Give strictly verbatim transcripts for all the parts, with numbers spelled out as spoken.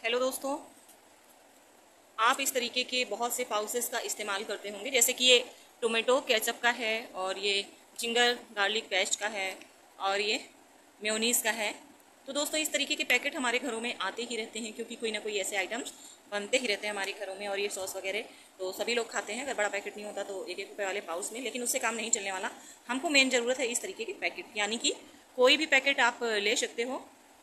Hello दोस्तों, आप इस तरीके के बहुत से पाउचेस का इस्तेमाल करते होंगे, जैसे कि ये टोमेटो केचप का है और ये जिंगर गार्लिक पेस्ट का है और ये मेयोनीज़ का है। तो दोस्तों, इस तरीके के पैकेट हमारे घरों में आते ही रहते हैं क्योंकि कोई ना कोई ऐसे आइटम्स बनते ही रहते हैं हमारे घरों में। और ये सॉस वगैरह तो सभी लोग खाते हैं। अगर बड़ा पैकेट नहीं होता तो एक एक रुपये वाले पाउच में, लेकिन उससे काम नहीं चलने वाला। हमको मेन ज़रूरत है इस तरीके के पैकेट, यानी कि कोई भी पैकेट आप ले सकते हो।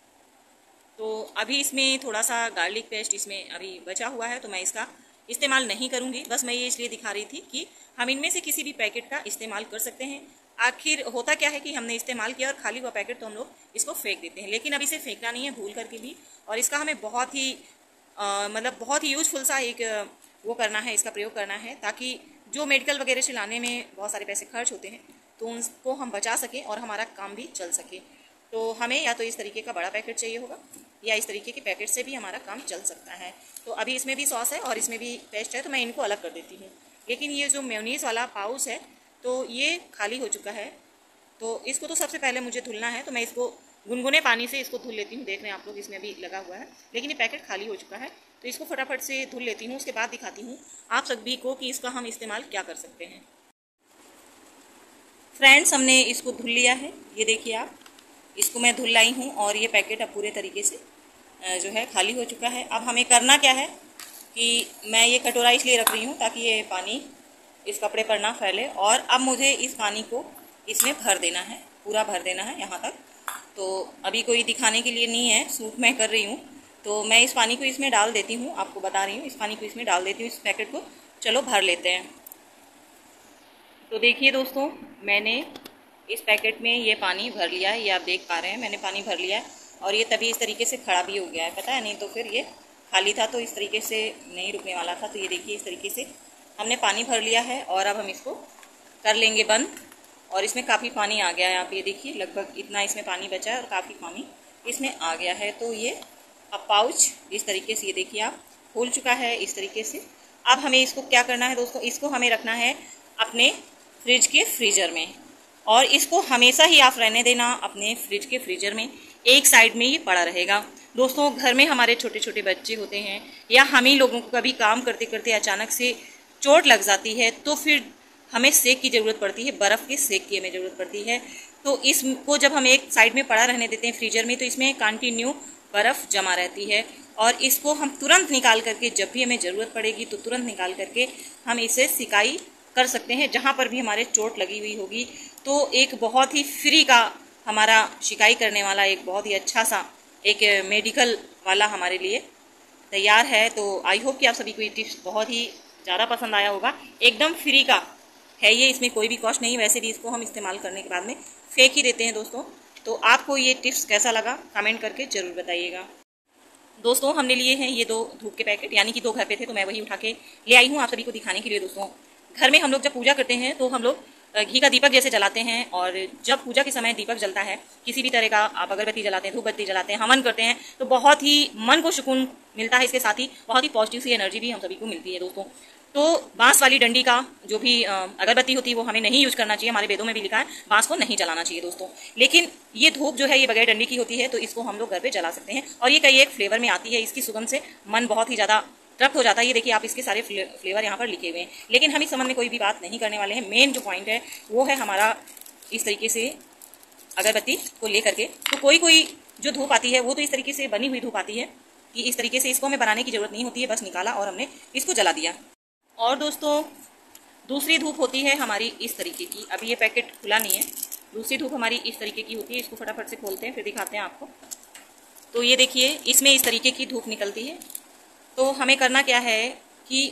तो अभी इसमें थोड़ा सा गार्लिक पेस्ट इसमें अभी बचा हुआ है, तो मैं इसका इस्तेमाल नहीं करूंगी। बस मैं ये इसलिए दिखा रही थी कि हम इनमें से किसी भी पैकेट का इस्तेमाल कर सकते हैं। आखिर होता क्या है कि हमने इस्तेमाल किया और खाली हुआ पैकेट तो हम लोग इसको फेंक देते हैं, लेकिन अब इसे फेंकना नहीं है भूल करके भी। और इसका हमें बहुत ही आ, मतलब बहुत ही यूजफुल सा एक वो करना है, इसका प्रयोग करना है, ताकि जो मेडिकल वगैरह से लाने में बहुत सारे पैसे खर्च होते हैं तो उनको हम बचा सकें और हमारा काम भी चल सके। तो हमें या तो इस तरीके का बड़ा पैकेट चाहिए होगा या इस तरीके के पैकेट से भी हमारा काम चल सकता है। तो अभी इसमें भी सॉस है और इसमें भी पेस्ट है, तो मैं इनको अलग कर देती हूँ। लेकिन ये जो मेयोनीज़ वाला पाउच है तो ये खाली हो चुका है, तो इसको तो सबसे पहले मुझे धुलना है। तो मैं इसको गुनगुने पानी से इसको धुल लेती हूँ। देख रहे हैं आप लोग, इसमें भी लगा हुआ है, लेकिन ये पैकेट खाली हो चुका है, तो इसको फटाफट से धुल लेती हूँ। उसके बाद दिखाती हूँ आप सभी को कि इसका हम इस्तेमाल क्या कर सकते हैं। फ्रेंड्स, हमने इसको धुल लिया है, ये देखिए आप, इसको मैं धुल लाई हूँ और ये पैकेट अब पूरे तरीके से जो है खाली हो चुका है। अब हमें करना क्या है कि मैं ये कटोरा इसलिए रख रही हूँ ताकि ये पानी इस कपड़े पर ना फैले, और अब मुझे इस पानी को इसमें भर देना है, पूरा भर देना है यहाँ तक। तो अभी कोई दिखाने के लिए नहीं है, शूट मैं कर रही हूँ, तो मैं इस पानी को इसमें डाल देती हूँ, आपको बता रही हूँ। इस पानी को इसमें डाल देती हूँ, इस पैकेट को। चलो भर लेते हैं। तो देखिए दोस्तों, मैंने इस पैकेट में ये पानी भर लिया है, ये आप देख पा रहे हैं, मैंने पानी भर लिया है। और ये तभी इस तरीके से खड़ा भी हो गया है, पता है, नहीं तो फिर ये खाली था तो इस तरीके से नहीं रुकने वाला था। तो ये देखिए, इस तरीके से हमने पानी भर लिया है और अब हम इसको कर लेंगे बंद। और इसमें काफ़ी पानी आ गया है, आप ये देखिए, लगभग इतना इसमें पानी बचा है और काफ़ी पानी इसमें आ गया है। तो ये अब पाउच इस तरीके से, ये देखिए आप, फूल चुका है इस तरीके से। अब हमें इसको क्या करना है दोस्तों, इसको हमें रखना है अपने फ्रिज के फ्रीजर में, और इसको हमेशा ही आप रहने देना अपने फ्रिज के फ्रीजर में, एक साइड में ये पड़ा रहेगा। दोस्तों, घर में हमारे छोटे छोटे बच्चे होते हैं या हम ही लोगों को कभी काम करते करते अचानक से चोट लग जाती है, तो फिर हमें सेक की ज़रूरत पड़ती है, बर्फ़ के सेक की हमें ज़रूरत पड़ती है। तो इसको जब हम एक साइड में पड़ा रहने देते हैं फ्रीजर में, तो इसमें कंटिन्यू बर्फ़ जमा रहती है, और इसको हम तुरंत निकाल करके, जब भी हमें ज़रूरत पड़ेगी तो तुरंत निकाल करके हम इसे सिकाई कर सकते हैं जहाँ पर भी हमारे चोट लगी हुई होगी। तो एक बहुत ही फ्री का हमारा शिकाई करने वाला एक बहुत ही अच्छा सा एक मेडिकल वाला हमारे लिए तैयार है। तो आई होप कि आप सभी को ये टिप्स बहुत ही ज़्यादा पसंद आया होगा। एकदम फ्री का है ये, इसमें कोई भी कॉस्ट नहीं। वैसे भी इसको हम इस्तेमाल करने के बाद में फेंक ही देते हैं दोस्तों। तो आपको ये टिप्स कैसा लगा कमेंट करके ज़रूर बताइएगा। दोस्तों, हमने लिए हैं ये दो धूप के पैकेट, यानी कि दो घर पे थे तो मैं वही उठा के ले आई हूँ आप सभी को दिखाने के लिए। दोस्तों, घर में हम लोग जब पूजा करते हैं तो हम लोग घी का दीपक जैसे जलाते हैं, और जब पूजा के समय दीपक जलता है, किसी भी तरह का आप अगरबत्ती जलाते हैं, धूप बत्ती जलाते हैं, हवन करते हैं, तो बहुत ही मन को सुकून मिलता है। इसके साथ ही बहुत ही पॉजिटिव सी एनर्जी भी हम सभी को मिलती है दोस्तों। तो बांस वाली डंडी का जो भी अगरबत्ती होती है वो हमें नहीं यूज करना चाहिए, हमारे वेदों में भी लिखा है बांस को नहीं जलाना चाहिए दोस्तों। लेकिन ये धूप जो है ये बगैर डंडी की होती है, तो इसको हम लोग घर पे जला सकते हैं, और ये कई एक फ्लेवर में आती है। इसकी सुगंध से मन बहुत ही ज़्यादा तृप्त हो जाता है। ये देखिए आप, इसके सारे फ्लेवर यहाँ पर लिखे हुए हैं, लेकिन हम इस संबंध में कोई भी बात नहीं करने वाले हैं। मेन जो पॉइंट है वो है हमारा इस तरीके से अगरबत्ती को लेकर के। तो कोई कोई जो धूप आती है वो तो इस तरीके से बनी हुई धूप आती है कि इस तरीके से इसको हमें बनाने की जरूरत नहीं होती है, बस निकाला और हमने इसको जला दिया। और दोस्तों, दूसरी धूप होती है हमारी इस तरीके की। अभी ये पैकेट खुला नहीं है, दूसरी धूप हमारी इस तरीके की होती है। इसको फटाफट से खोलते हैं फिर दिखाते हैं आपको। तो ये देखिए, इसमें इस तरीके की धूप निकलती है। तो हमें करना क्या है कि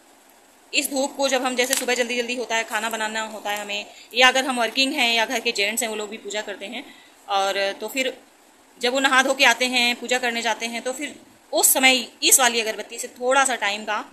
इस धूप को जब हम, जैसे सुबह जल्दी जल्दी होता है, खाना बनाना होता है हमें, या अगर हम वर्किंग हैं या घर के जेंट्स हैं वो लोग भी पूजा करते हैं, और तो फिर जब वो नहा धो के आते हैं पूजा करने जाते हैं, तो फिर उस समय इस वाली अगरबत्ती से थोड़ा सा टाइम का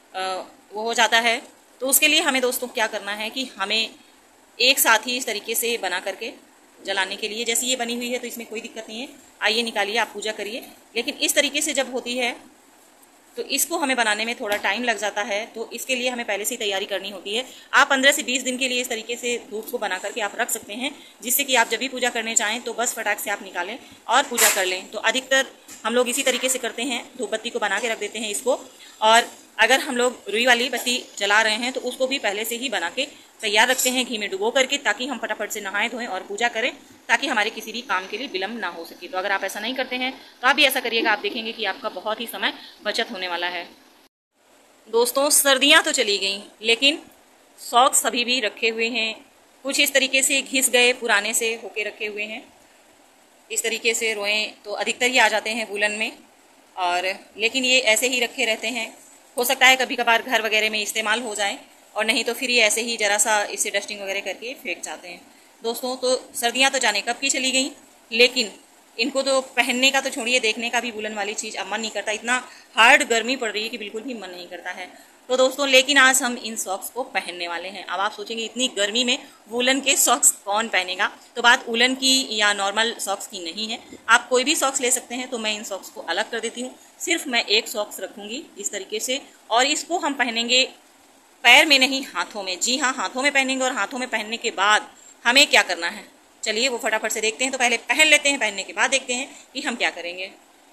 वो हो जाता है। तो उसके लिए हमें दोस्तों क्या करना है कि हमें एक साथ ही इस तरीके से बना करके जलाने के लिए, जैसे ये बनी हुई है तो इसमें कोई दिक्कत नहीं है, आइए निकालिए, आप पूजा करिए। लेकिन इस तरीके से जब होती है तो इसको हमें बनाने में थोड़ा टाइम लग जाता है, तो इसके लिए हमें पहले से ही तैयारी करनी होती है। आप पंद्रह से बीस दिन के लिए इस तरीके से धूप को बना करके आप रख सकते हैं, जिससे कि आप जब भी पूजा करने चाहें तो बस फटाक से आप निकालें और पूजा कर लें। तो अधिकतर हम लोग इसी तरीके से करते हैं, धूप बत्ती को बना के रख देते हैं इसको। और अगर हम लोग रुई वाली बत्ती जला रहे हैं तो उसको भी पहले से ही बना के तैयार रखते हैं घी में डुबो करके, ताकि हम फटाफट से नहाएं धोएं और पूजा करें, ताकि हमारे किसी भी काम के लिए विलम्ब ना हो सके। तो अगर आप ऐसा नहीं करते हैं तो आप भी ऐसा करिएगा, आप देखेंगे कि आपका बहुत ही समय बचत होने वाला है। दोस्तों, सर्दियां तो चली गई, लेकिन सॉक्स अभी भी रखे हुए हैं। कुछ इस तरीके से घिस गए, पुराने से होके रखे हुए हैं। इस तरीके से रोएं तो अधिकतर ही आ जाते हैं वूलन में, और लेकिन ये ऐसे ही रखे रहते हैं। हो सकता है कभी कभार घर वगैरह में इस्तेमाल हो जाए, और नहीं तो फिर ये ऐसे ही जरा सा इससे डस्टिंग वगैरह करके फेंक जाते हैं। दोस्तों, तो सर्दियां तो जाने कब की चली गई, लेकिन इनको तो पहनने का तो छोड़िए, देखने का भी वूलन वाली चीज़ अब मन नहीं करता। इतना हार्ड गर्मी पड़ रही है कि बिल्कुल भी मन नहीं करता है। तो दोस्तों, लेकिन आज हम इन सॉक्स को पहनने वाले हैं। अब आप सोचेंगे इतनी गर्मी में वूलन के सॉक्स कौन पहनेगा, तो बात वूलन की या नॉर्मल सॉक्स की नहीं है। आप कोई भी सॉक्स ले सकते हैं। तो मैं इन सॉक्स को अलग कर देती हूँ, सिर्फ मैं एक सॉक्स रखूँगी इस तरीके से, और इसको हम पहनेंगे पैर में नहीं, हाथों में। जी हाँ, हाथों में पहनेंगे। और हाथों में पहनने के बाद हमें क्या करना है, चलिए वो फटाफट से देखते हैं। तो पहले पहन लेते हैं, पहनने के बाद देखते हैं कि हम क्या करेंगे।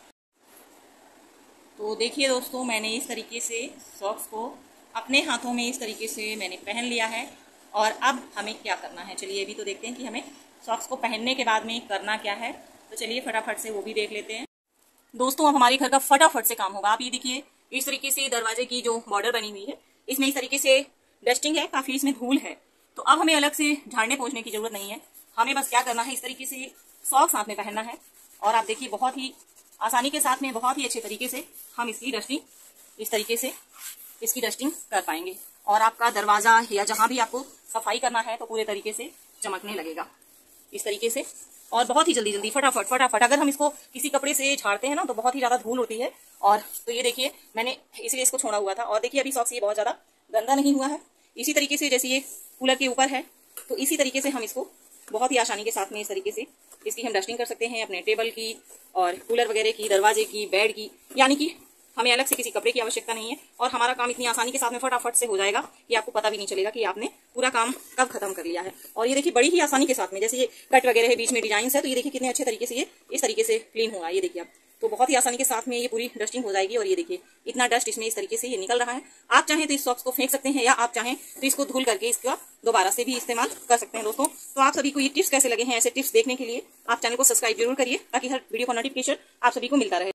तो देखिए दोस्तों, मैंने इस तरीके से सॉक्स को अपने हाथों में इस तरीके से मैंने पहन लिया है। और अब हमें क्या करना है, चलिए अभी तो देखते हैं कि हमें सॉक्स को पहनने के बाद में करना क्या है। तो चलिए फटाफट से वो भी देख लेते हैं। दोस्तों, अब हमारे घर का फटाफट से काम होगा। आप ये देखिए, इस तरीके से दरवाजे की जो बॉर्डर बनी हुई है, इसमें इस तरीके से डस्टिंग है, काफी इसमें धूल है। तो अब हमें अलग से झाड़ने पोंछने की जरूरत नहीं है। हमें बस क्या करना है, इस तरीके से सॉक्स हाथ में पहनना है। और आप देखिए, बहुत ही आसानी के साथ में, बहुत ही अच्छे तरीके से हम इसकी डस्टिंग इस तरीके से इसकी डस्टिंग कर पाएंगे। और आपका दरवाजा या जहां भी आपको सफाई करना है तो पूरे तरीके से चमकने लगेगा इस तरीके से। और बहुत ही जल्दी जल्दी फटाफट फटाफट अगर हम इसको किसी कपड़े से झाड़ते हैं ना, तो बहुत ही ज्यादा धूल होती है। और तो ये देखिए, मैंने इसलिए इसको छोड़ा हुआ था। और देखिए, अभी सॉक्स ये बहुत ज्यादा गंदा नहीं हुआ है। इसी तरीके से जैसे ये कूलर के ऊपर है, तो इसी तरीके से हम इसको बहुत ही आसानी के साथ में इस तरीके से इसकी हम डस्टिंग कर सकते हैं, अपने टेबल की और कूलर वगैरह की, दरवाजे की, बेड की। यानी कि हमें अलग से किसी कपड़े की आवश्यकता नहीं है, और हमारा काम इतनी आसानी के साथ में फटाफट से हो जाएगा कि आपको पता भी नहीं चलेगा कि आपने पूरा काम कब खत्म कर लिया है। और ये देखिए, बड़ी ही आसानी के साथ में, जैसे ये कट वगैरह है, बीच में डिजाइन है, तो ये देखिए कितने अच्छे तरीके से ये इस तरीके से क्लीन होगा। ये देखिए आप, तो बहुत ही आसानी के साथ में ये पूरी डस्टिंग हो जाएगी। और ये देखिए, इतना डस्ट इसमें इस तरीके से ये निकल रहा है। आप चाहें तो इस सॉक्स को फेंक सकते हैं, या आप चाहें तो इसको धुल करके इसका दोबारा से भी इस्तेमाल कर सकते हैं। दोस्तों, तो आप सभी को ये टिप्स कैसे लगे हैं, ऐसे टिप्स देखने के लिए आप चैनल को सब्सक्राइब जरूर करिए, ताकि हर वीडियो का नोटिफिकेशन आप सभी को मिलता रहे।